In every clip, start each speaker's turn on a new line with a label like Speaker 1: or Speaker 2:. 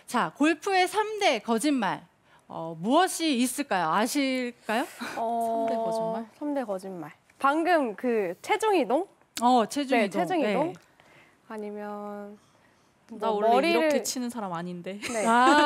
Speaker 1: 자, 골프의 3대 거짓말. 무엇이 있을까요? 아실까요?
Speaker 2: 3대 거짓말?
Speaker 3: 3대 거짓말. 방금 그 체중 이동?
Speaker 1: 체중
Speaker 3: 네,
Speaker 1: 이동.
Speaker 3: 체중 이동.
Speaker 1: 네.
Speaker 3: 아니면
Speaker 2: 나 원래 이렇게 치는 사람 아닌데.
Speaker 3: 네.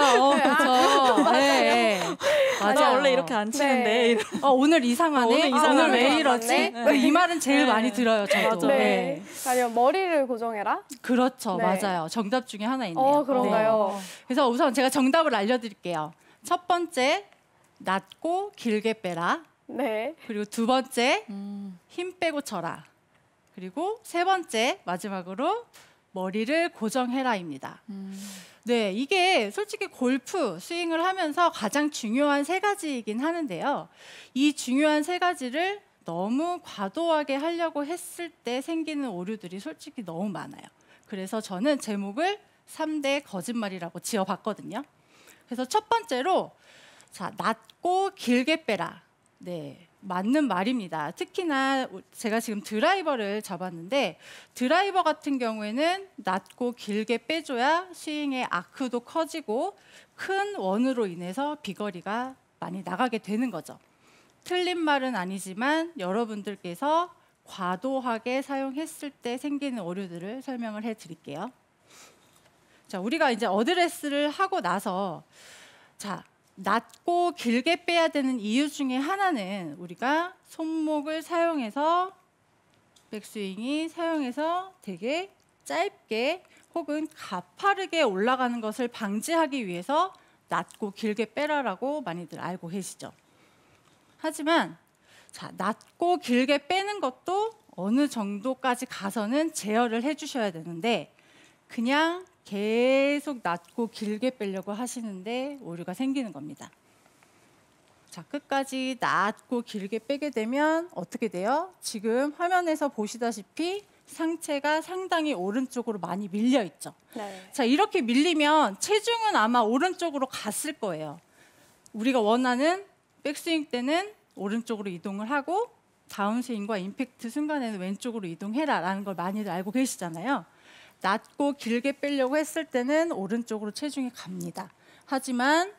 Speaker 1: 그렇죠. 네. 맞아.
Speaker 2: 나 원래 이렇게 안 치는데.
Speaker 3: 네.
Speaker 1: 오늘 이상하네.
Speaker 2: 오늘 이상하네.
Speaker 1: 오늘 왜 이러지?
Speaker 3: 네.
Speaker 1: 이 말은 제일
Speaker 2: 네.
Speaker 1: 많이 들어요, 저도.
Speaker 3: 네. 아니면 머리를 고정해라?
Speaker 1: 그렇죠.
Speaker 3: 네.
Speaker 1: 맞아요. 정답 중에 하나 있네요.
Speaker 3: 그런가요?
Speaker 1: 그래서 우선 제가 정답을 알려드릴게요. 첫 번째, 낮고 길게 빼라.
Speaker 3: 네.
Speaker 1: 그리고 두 번째, 힘 빼고 쳐라. 그리고 세 번째, 마지막으로 머리를 고정해라입니다. 네, 이게 솔직히 골프 스윙을 하면서 가장 중요한 세 가지이긴 하는데요. 이 중요한 세 가지를 너무 과도하게 하려고 했을 때 생기는 오류들이 솔직히 너무 많아요. 그래서 저는 제목을 3대 거짓말이라고 지어봤거든요. 그래서 첫 번째로, 자, 낮고 길게 빼라. 네, 맞는 말입니다. 특히나 제가 지금 드라이버를 잡았는데 드라이버 같은 경우에는 낮고 길게 빼줘야 스윙의 아크도 커지고 큰 원으로 인해서 비거리가 많이 나가게 되는 거죠. 틀린 말은 아니지만 여러분들께서 과도하게 사용했을 때 생기는 오류들을 설명을 해드릴게요. 자, 우리가 이제 어드레스를 하고 나서 자, 낮고 길게 빼야 되는 이유 중에 하나는 우리가 손목을 사용해서 백스윙이 사용해서 되게 짧게 혹은 가파르게 올라가는 것을 방지하기 위해서 낮고 길게 빼라라고 많이들 알고 계시죠. 하지만 자, 낮고 길게 빼는 것도 어느 정도까지 가서는 제어를 해주셔야 되는데 그냥 계속 낮고 길게 빼려고 하시는데 오류가 생기는 겁니다. 자, 끝까지 낮고 길게 빼게 되면 어떻게 돼요? 지금 화면에서 보시다시피 상체가 상당히 오른쪽으로 많이 밀려 있죠.
Speaker 3: 네.
Speaker 1: 자, 이렇게 밀리면 체중은 아마 오른쪽으로 갔을 거예요. 우리가 원하는 백스윙 때는 오른쪽으로 이동을 하고 다운스윙과 임팩트 순간에는 왼쪽으로 이동해라라는 걸 많이들 알고 계시잖아요. 낮고 길게 빼려고 했을 때는 오른쪽으로 체중이 갑니다. 하지만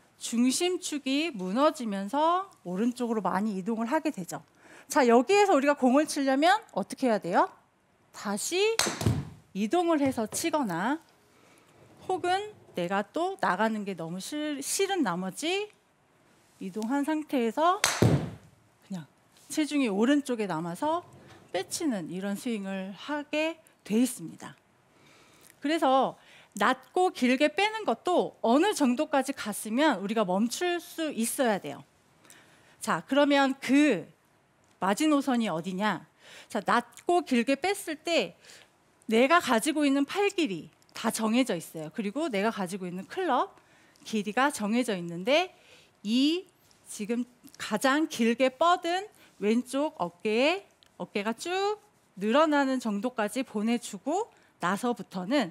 Speaker 1: 중심축이 무너지면서 오른쪽으로 많이 이동을 하게 되죠. 자, 여기에서 우리가 공을 치려면 어떻게 해야 돼요? 다시 이동을 해서 치거나 혹은 내가 또 나가는 게 너무 싫은 나머지 이동한 상태에서 그냥 체중이 오른쪽에 남아서 빼치는 이런 스윙을 하게 돼 있습니다. 그래서 낮고 길게 빼는 것도 어느 정도까지 갔으면 우리가 멈출 수 있어야 돼요. 자, 그러면 그 마지노선이 어디냐? 자, 낮고 길게 뺐을 때 내가 가지고 있는 팔 길이 다 정해져 있어요. 그리고 내가 가지고 있는 클럽 길이가 정해져 있는데 이 지금 가장 길게 뻗은 왼쪽 어깨가 쭉 늘어나는 정도까지 보내주고 나서부터는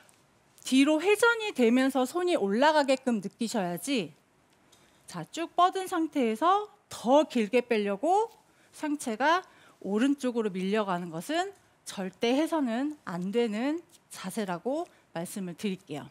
Speaker 1: 뒤로 회전이 되면서 손이 올라가게끔 느끼셔야지. 자, 쭉 뻗은 상태에서 더 길게 빼려고 상체가 오른쪽으로 밀려가는 것은 절대 해서는 안 되는 자세라고 말씀을 드릴게요.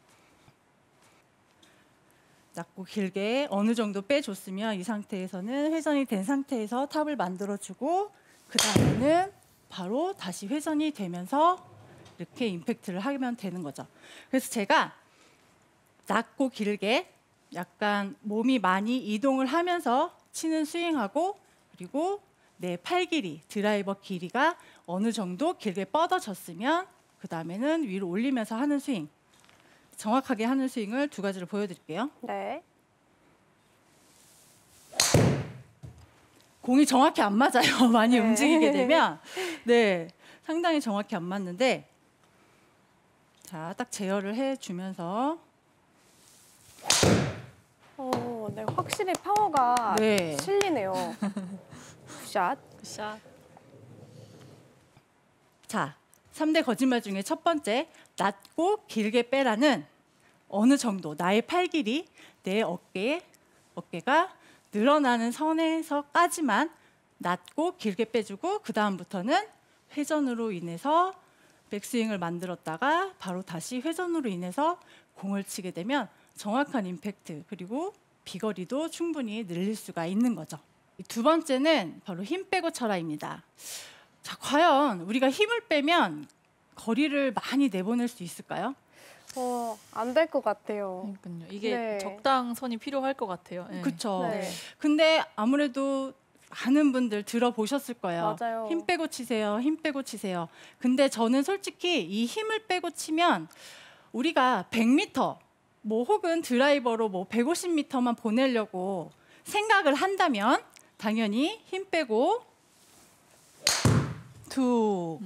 Speaker 1: 낮고 길게 어느 정도 빼줬으면 이 상태에서는 회전이 된 상태에서 탑을 만들어주고 그 다음에는 바로 다시 회전이 되면서 이렇게 임팩트를 하면 되는 거죠. 그래서 제가 낮고 길게 약간 몸이 많이 이동을 하면서 치는 스윙하고 그리고 내 팔 길이, 드라이버 길이가 어느 정도 길게 뻗어졌으면 그 다음에는 위로 올리면서 하는 스윙, 정확하게 하는 스윙을 두 가지를 보여드릴게요.
Speaker 3: 네.
Speaker 1: 공이 정확히 안 맞아요. 많이
Speaker 3: 네.
Speaker 1: 움직이게 되면. 네, 상당히 정확히 안 맞는데 자, 딱 제어를 해주면서
Speaker 3: 네, 확실히 파워가
Speaker 1: 네.
Speaker 3: 실리네요. 굿샷.
Speaker 2: 샷.
Speaker 1: 자, 3대 거짓말 중에 첫 번째, 낮고 길게 빼라는 어느 정도 나의 팔 길이 내 어깨가 늘어나는 선에서까지만 낮고 길게 빼주고 그 다음부터는 회전으로 인해서 백스윙을 만들었다가 바로 다시 회전으로 인해서 공을 치게 되면 정확한 임팩트 그리고 비거리도 충분히 늘릴 수가 있는 거죠. 두 번째는 바로 힘 빼고 쳐라입니다. 자, 과연 우리가 힘을 빼면 거리를 많이 내보낼 수 있을까요?
Speaker 3: 안 될 것 같아요.
Speaker 2: 그러니까요. 이게
Speaker 3: 네.
Speaker 2: 적당선이 필요할 것 같아요. 네.
Speaker 1: 그렇죠.
Speaker 3: 네.
Speaker 1: 근데 아무래도 많은 분들 들어보셨을 거예요.
Speaker 3: 맞아요.
Speaker 1: 힘 빼고 치세요. 힘 빼고 치세요. 근데 저는 솔직히 이 힘을 빼고 치면 우리가 100m 뭐 혹은 드라이버로 뭐 150m만 보내려고 생각을 한다면 당연히 힘 빼고 투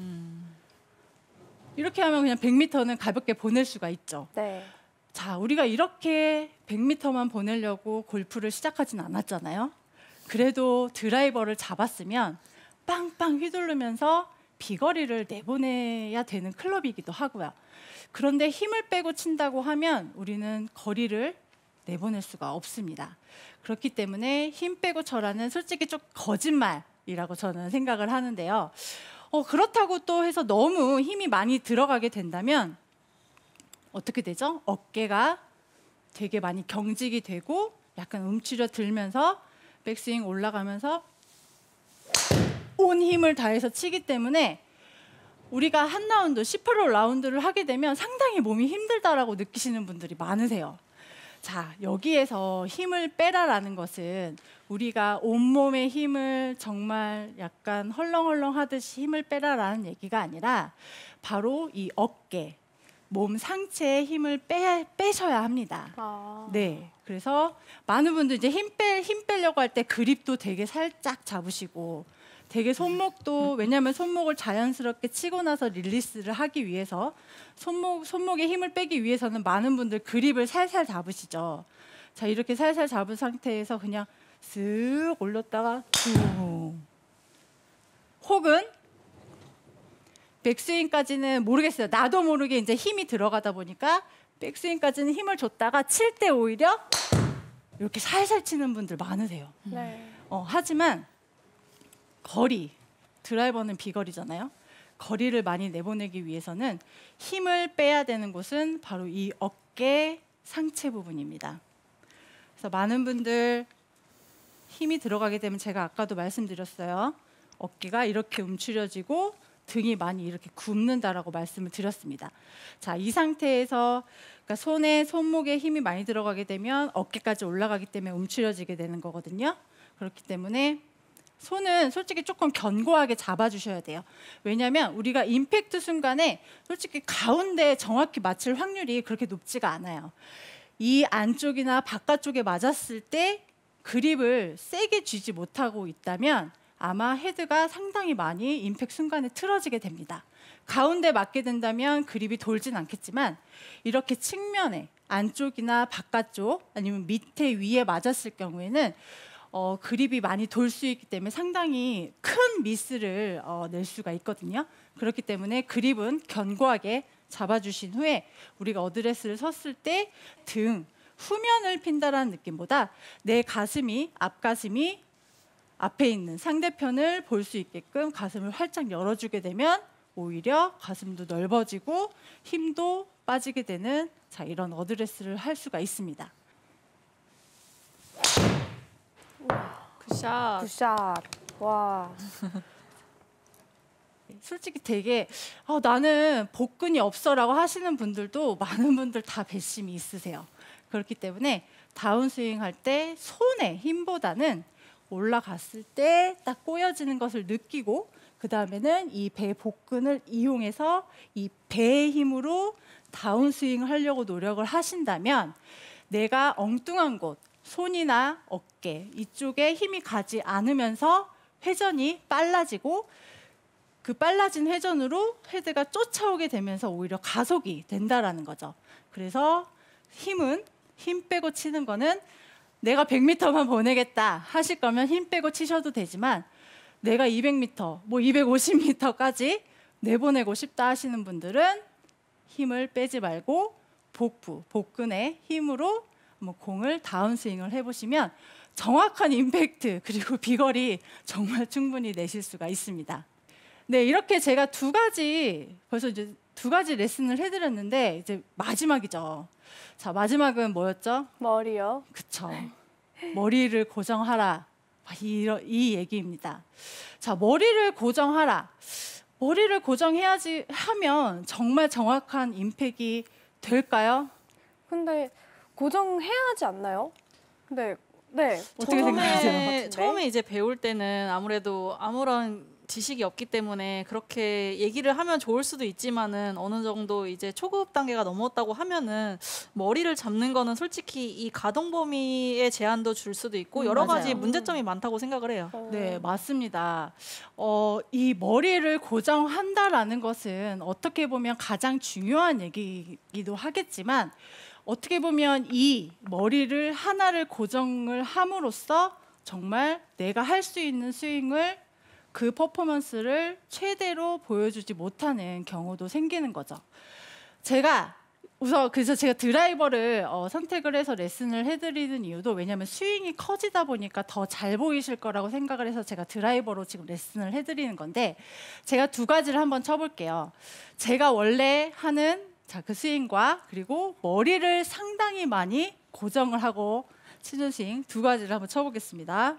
Speaker 1: 이렇게 하면 그냥 100m는 가볍게 보낼 수가 있죠.
Speaker 3: 네.
Speaker 1: 자, 우리가 이렇게 100m만 보내려고 골프를 시작하진 않았잖아요. 그래도 드라이버를 잡았으면 빵빵 휘두르면서 비거리를 내보내야 되는 클럽이기도 하고요. 그런데 힘을 빼고 친다고 하면 우리는 거리를 내보낼 수가 없습니다. 그렇기 때문에 힘 빼고 쳐라는 솔직히 좀 거짓말이라고 저는 생각을 하는데요. 그렇다고 또 해서 너무 힘이 많이 들어가게 된다면 어떻게 되죠? 어깨가 되게 많이 경직이 되고 약간 움츠려 들면서 백스윙 올라가면서 온 힘을 다해서 치기 때문에 우리가 한 라운드, 10% 라운드를 하게 되면 상당히 몸이 힘들다라고 느끼시는 분들이 많으세요. 자, 여기에서 힘을 빼라라는 것은 우리가 온몸의 힘을 정말 약간 헐렁헐렁 하듯이 힘을 빼라라는 얘기가 아니라 바로 이 어깨, 몸 상체의 힘을 빼셔야 합니다. 네, 그래서 많은 분들 이제 힘 빼려고 할 때 그립도 되게 살짝 잡으시고 되게 손목도 왜냐하면 손목을 자연스럽게 치고 나서 릴리스를 하기 위해서 손목에 힘을 빼기 위해서는 많은 분들 그립을 살살 잡으시죠. 자, 이렇게 살살 잡은 상태에서 그냥 쓱 올렸다가 퉁 혹은 백스윙까지는 모르겠어요. 나도 모르게 이제 힘이 들어가다 보니까 백스윙까지는 힘을 줬다가 칠 때 오히려 이렇게 살살 치는 분들 많으세요.
Speaker 3: 네.
Speaker 1: 하지만 거리, 드라이버는 비거리잖아요. 거리를 많이 내보내기 위해서는 힘을 빼야 되는 곳은 바로 이 어깨 상체 부분입니다. 그래서 많은 분들 힘이 들어가게 되면 제가 아까도 말씀드렸어요. 어깨가 이렇게 움츠려지고 등이 많이 이렇게 굽는다라고 말씀을 드렸습니다. 자, 이 상태에서 그러니까 손목에 힘이 많이 들어가게 되면 어깨까지 올라가기 때문에 움츠려지게 되는 거거든요. 그렇기 때문에 손은 솔직히 조금 견고하게 잡아주셔야 돼요. 왜냐하면 우리가 임팩트 순간에 솔직히 가운데 정확히 맞출 확률이 그렇게 높지가 않아요. 이 안쪽이나 바깥쪽에 맞았을 때 그립을 세게 쥐지 못하고 있다면 아마 헤드가 상당히 많이 임팩트 순간에 틀어지게 됩니다. 가운데 맞게 된다면 그립이 돌진 않겠지만 이렇게 측면에 안쪽이나 바깥쪽 아니면 밑에 위에 맞았을 경우에는 그립이 많이 돌 수 있기 때문에 상당히 큰 미스를 낼 수가 있거든요. 그렇기 때문에 그립은 견고하게 잡아주신 후에 우리가 어드레스를 섰을 때 등 후면을 핀다라는 느낌보다 내 가슴이 앞가슴이 앞에 있는 상대편을 볼 수 있게끔 가슴을 활짝 열어주게 되면 오히려 가슴도 넓어지고 힘도 빠지게 되는 자, 이런 어드레스를 할 수가 있습니다.
Speaker 2: 굿샷.
Speaker 3: 굿샷. 와.
Speaker 1: 솔직히 되게 나는 복근이 없어라고 하시는 분들도 많은 분들 다 배심이 있으세요. 그렇기 때문에 다운스윙 할 때 손의 힘보다는 올라갔을 때 딱 꼬여지는 것을 느끼고 그 다음에는 이 배 복근을 이용해서 이 배의 힘으로 다운스윙을 하려고 노력을 하신다면 내가 엉뚱한 곳, 손이나 어깨 이쪽에 힘이 가지 않으면서 회전이 빨라지고 그 빨라진 회전으로 헤드가 쫓아오게 되면서 오히려 가속이 된다라는 거죠. 그래서 힘 빼고 치는 거는 내가 100m만 보내겠다 하실 거면 힘 빼고 치셔도 되지만 내가 200m, 뭐 250m까지 내보내고 싶다 하시는 분들은 힘을 빼지 말고 복근의 힘으로 공을 다운스윙을 해보시면 정확한 임팩트 그리고 비거리 정말 충분히 내실 수가 있습니다. 네, 이렇게 제가 벌써 이제 두 가지 레슨을 해드렸는데 이제 마지막이죠. 자, 마지막은 뭐였죠?
Speaker 3: 머리요.
Speaker 1: 그쵸. 머리를 고정하라. 이 얘기입니다. 자, 머리를 고정하라. 머리를 고정해야지 하면 정말 정확한 임팩이 될까요?
Speaker 3: 근데 고정해야 하지 않나요? 근데 네.
Speaker 1: 어떻게 생각하세요?
Speaker 2: 처음에 이제 배울 때는 아무래도 아무런 지식이 없기 때문에 그렇게 얘기를 하면 좋을 수도 있지만은 어느 정도 이제 초급 단계가 넘었다고 하면은 머리를 잡는 거는 솔직히 이 가동 범위의 제한도 줄 수도 있고 여러
Speaker 1: 맞아요.
Speaker 2: 가지 문제점이 많다고 생각을 해요.
Speaker 1: 네, 맞습니다. 이 머리를 고정한다라는 것은 어떻게 보면 가장 중요한 얘기이기도 하겠지만 어떻게 보면 이 머리를 하나를 고정을 함으로써 정말 내가 할 수 있는 스윙을 그 퍼포먼스를 최대로 보여주지 못하는 경우도 생기는 거죠. 그래서 제가 드라이버를 선택을 해서 레슨을 해드리는 이유도 왜냐하면 스윙이 커지다 보니까 더 잘 보이실 거라고 생각을 해서 제가 드라이버로 지금 레슨을 해드리는 건데 제가 두 가지를 한번 쳐볼게요. 제가 원래 하는 그 스윙과 그리고 머리를 상당히 많이 고정을 하고 치는 스윙 두 가지를 한번 쳐보겠습니다.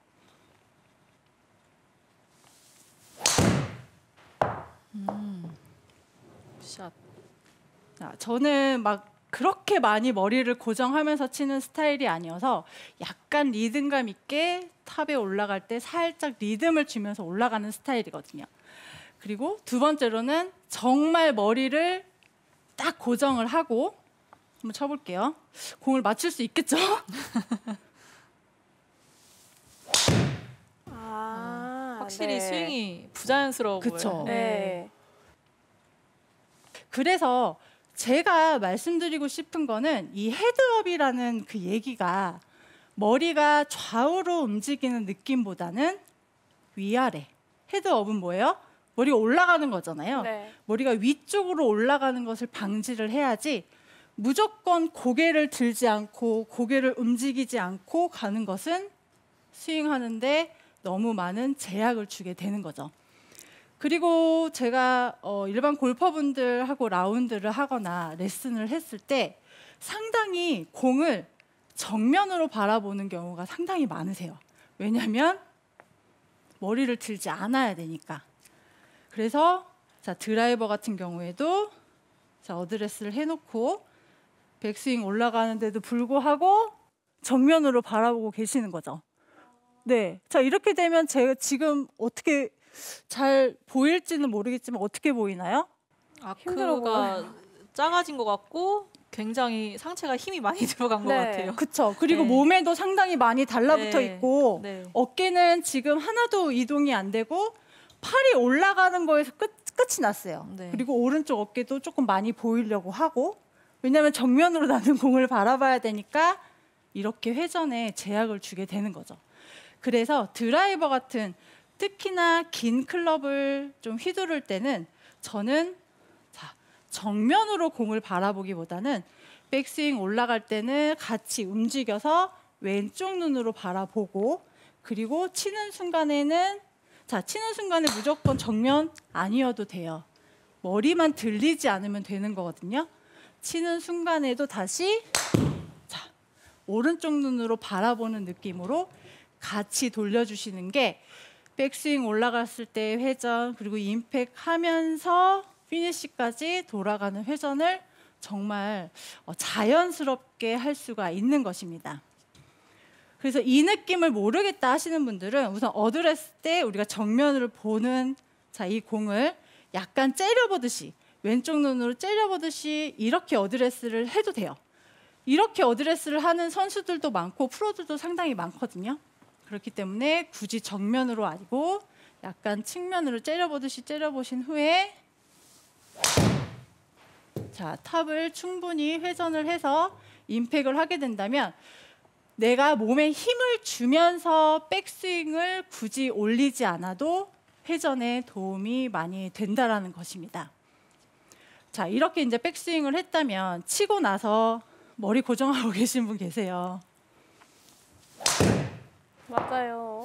Speaker 2: 샷.
Speaker 1: 자, 저는 막 그렇게 많이 머리를 고정하면서 치는 스타일이 아니어서 약간 리듬감 있게 탑에 올라갈 때 살짝 리듬을 주면서 올라가는 스타일이거든요. 그리고 두 번째로는 정말 머리를 딱 고정을 하고 한번 쳐볼게요. 공을 맞출 수 있겠죠?
Speaker 2: 확실히
Speaker 3: 네.
Speaker 2: 스윙이 부자연스러워
Speaker 1: 그쵸.
Speaker 2: 보여요.
Speaker 3: 네.
Speaker 1: 그래서 제가 말씀드리고 싶은 거는 이 헤드업이라는 그 얘기가 머리가 좌우로 움직이는 느낌보다는 위아래. 헤드업은 뭐예요? 머리가 올라가는 거잖아요.
Speaker 3: 네.
Speaker 1: 머리가 위쪽으로 올라가는 것을 방지를 해야지 무조건 고개를 들지 않고 고개를 움직이지 않고 가는 것은 스윙하는데 너무 많은 제약을 주게 되는 거죠. 그리고 제가 일반 골퍼분들하고 라운드를 하거나 레슨을 했을 때 상당히 공을 정면으로 바라보는 경우가 상당히 많으세요. 왜냐하면 머리를 들지 않아야 되니까. 그래서 자, 드라이버 같은 경우에도 자, 어드레스를 해놓고 백스윙 올라가는데도 불구하고 정면으로 바라보고 계시는 거죠. 네, 자 이렇게 되면 제가 지금 어떻게 잘 보일지는 모르겠지만 어떻게 보이나요?
Speaker 3: 힘들어
Speaker 2: 아크가 작아진 것 같고 굉장히 상체가 힘이 많이 들어간 것
Speaker 3: 네.
Speaker 2: 같아요.
Speaker 1: 그렇죠. 그리고
Speaker 2: 네.
Speaker 1: 몸에도 상당히 많이 달라붙어
Speaker 2: 네.
Speaker 1: 있고
Speaker 2: 네.
Speaker 1: 어깨는 지금 하나도 이동이 안 되고 팔이 올라가는 거에서 끝이 났어요.
Speaker 2: 네.
Speaker 1: 그리고 오른쪽 어깨도 조금 많이 보이려고 하고 왜냐하면 정면으로 나는 공을 바라봐야 되니까 이렇게 회전에 제약을 주게 되는 거죠. 그래서 드라이버 같은 특히나 긴 클럽을 좀 휘두를 때는 저는 정면으로 공을 바라보기보다는 백스윙 올라갈 때는 같이 움직여서 왼쪽 눈으로 바라보고 그리고 치는 순간에는 치는 순간에 무조건 정면 아니어도 돼요. 머리만 들리지 않으면 되는 거거든요. 치는 순간에도 다시 오른쪽 눈으로 바라보는 느낌으로 같이 돌려주시는 게 백스윙 올라갔을 때 회전 그리고 임팩 하면서 피니시까지 돌아가는 회전을 정말 자연스럽게 할 수가 있는 것입니다. 그래서 이 느낌을 모르겠다 하시는 분들은 우선 어드레스 때 우리가 정면을 보는 이 공을 약간 째려보듯이 왼쪽 눈으로 째려보듯이 이렇게 어드레스를 해도 돼요. 이렇게 어드레스를 하는 선수들도 많고 프로들도 상당히 많거든요. 그렇기 때문에 굳이 정면으로 아니고 약간 측면으로 째려보듯이 째려보신 후에 탑을 충분히 회전을 해서 임팩을 하게 된다면 내가 몸에 힘을 주면서 백스윙을 굳이 올리지 않아도 회전에 도움이 많이 된다라는 것입니다. 자, 이렇게 이제 백스윙을 했다면 치고 나서 머리 고정하고 계신 분 계세요.
Speaker 3: 맞아요.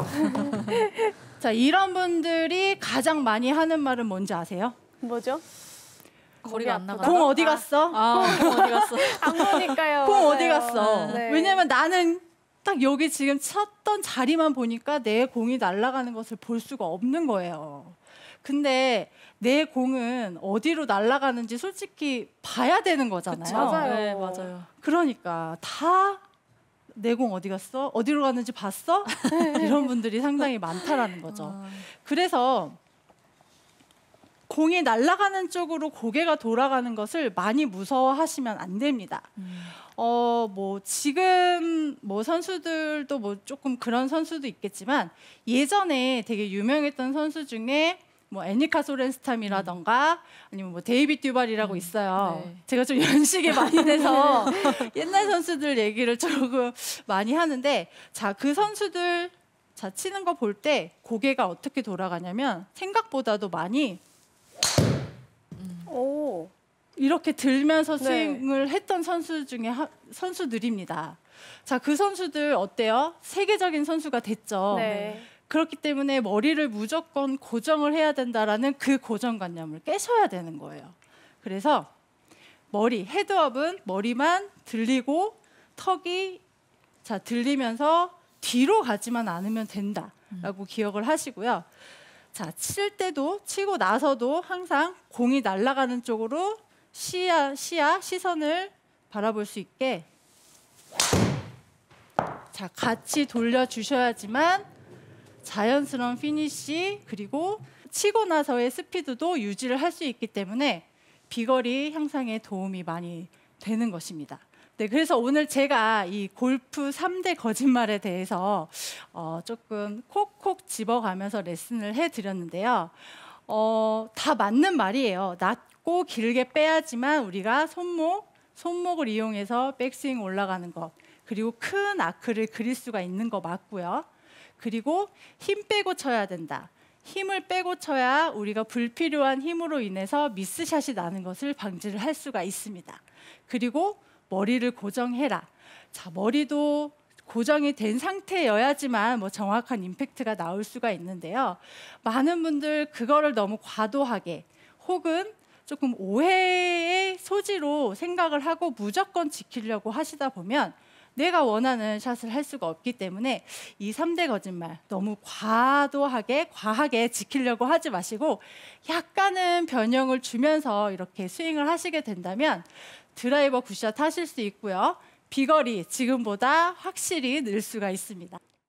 Speaker 1: 자, 이런 분들이 가장 많이 하는 말은 뭔지 아세요?
Speaker 3: 뭐죠?
Speaker 2: 거리가 안
Speaker 3: 목이
Speaker 2: 나가.
Speaker 1: 공 어디 갔어?
Speaker 2: 공 어디 갔어?
Speaker 3: 안 보니까요.
Speaker 1: 공 어디
Speaker 3: 맞아요.
Speaker 1: 갔어?
Speaker 3: 네.
Speaker 1: 왜냐면 나는 딱 여기 지금 쳤던 자리만 보니까 내 공이 날아가는 것을 볼 수가 없는 거예요. 근데 내 공은 어디로 날아가는지 솔직히 봐야 되는 거잖아요.
Speaker 2: 그쵸?
Speaker 3: 맞아요.
Speaker 2: 네, 맞아요.
Speaker 1: 그러니까 다 내 공 어디 갔어? 어디로 갔는지 봤어? 이런 분들이 상당히 많다라는 거죠.
Speaker 2: 아,
Speaker 1: 그래서 공이 날아가는 쪽으로 고개가 돌아가는 것을 많이 무서워하시면 안 됩니다. 뭐 지금 뭐 선수들도 뭐 조금 그런 선수도 있겠지만 예전에 되게 유명했던 선수 중에 뭐 애니카 소렌스탐이라던가 아니면 뭐 데이빗 듀발이라고 있어요.
Speaker 2: 네.
Speaker 1: 제가 좀 연식이 많이 돼서 옛날 선수들 얘기를 조금 많이 하는데 자, 그 선수들 자 치는 거 볼 때 고개가 어떻게 돌아가냐면 생각보다도 많이
Speaker 3: 오.
Speaker 1: 이렇게 들면서
Speaker 3: 네.
Speaker 1: 스윙을 했던 선수 중에 선수들입니다. 자, 그 선수들 어때요? 세계적인 선수가 됐죠.
Speaker 3: 네.
Speaker 1: 그렇기 때문에 머리를 무조건 고정을 해야 된다라는 그 고정관념을 깨셔야 되는 거예요. 그래서 머리, 헤드업은 머리만 들리고 턱이 자 들리면서 뒤로 가지만 않으면 된다라고 기억을 하시고요. 자, 칠 때도 치고 나서도 항상 공이 날아가는 쪽으로 시선을 바라볼 수 있게 자, 같이 돌려주셔야지만 자연스러운 피니쉬 그리고 치고 나서의 스피드도 유지를 할 수 있기 때문에 비거리 향상에 도움이 많이 되는 것입니다. 네, 그래서 오늘 제가 이 골프 3대 거짓말에 대해서 조금 콕콕 집어가면서 레슨을 해드렸는데요. 다 맞는 말이에요. 낮고 길게 빼야지만 우리가 손목을 이용해서 백스윙 올라가는 것 그리고 큰 아크를 그릴 수가 있는 거 맞고요. 그리고 힘 빼고 쳐야 된다. 힘을 빼고 쳐야 우리가 불필요한 힘으로 인해서 미스샷이 나는 것을 방지를 할 수가 있습니다. 그리고 머리를 고정해라. 자, 머리도 고정이 된 상태여야지만 뭐 정확한 임팩트가 나올 수가 있는데요. 많은 분들 그거를 너무 과도하게 혹은 조금 오해의 소지로 생각을 하고 무조건 지키려고 하시다 보면 내가 원하는 샷을 할 수가 없기 때문에 이 3대 거짓말 너무 과하게 지키려고 하지 마시고 약간은 변형을 주면서 이렇게 스윙을 하시게 된다면 드라이버 굿샷 하실 수 있고요. 비거리 지금보다 확실히 늘 수가 있습니다.